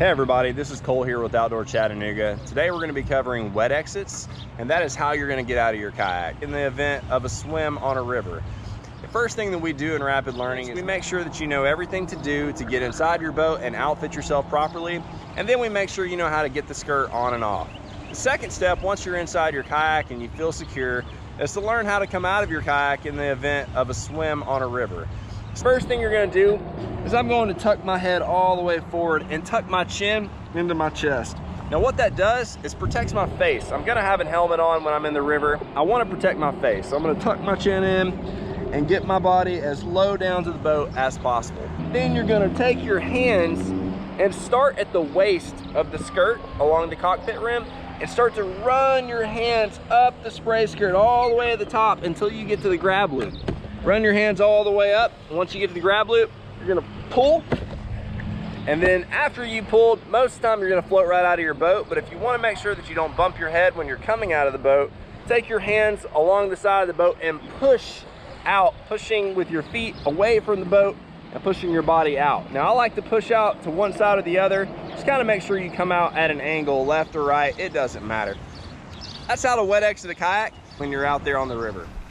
Hey everybody, this is Cole here with Outdoor Chattanooga. Today we're going to be covering wet exits, and that is how you're going to get out of your kayak in the event of a swim on a river. The first thing that we do in Rapid Learning is we make sure that you know everything to do to get inside your boat and outfit yourself properly, and then we make sure you know how to get the skirt on and off. The second step, once you're inside your kayak and you feel secure, is to learn how to come out of your kayak in the event of a swim on a river. First thing you're going to do is I'm going to tuck my head all the way forward and tuck my chin into my chest. Now what that does is protects my face. I'm going to have a helmet on when I'm in the river. I want to protect my face. So I'm going to tuck my chin in and get my body as low down to the boat as possible. Then you're going to take your hands and start at the waist of the skirt along the cockpit rim and start to run your hands up the spray skirt all the way to the top until you get to the grab loop. Run your hands all the way up. Once you get to the grab loop, you're gonna pull. And then after you pulled, most of the time you're gonna float right out of your boat. But if you wanna make sure that you don't bump your head when you're coming out of the boat, take your hands along the side of the boat and push out, pushing with your feet away from the boat and pushing your body out. Now I like to push out to one side or the other. Just kind of make sure you come out at an angle, left or right, it doesn't matter. That's how to wet exit a kayak when you're out there on the river.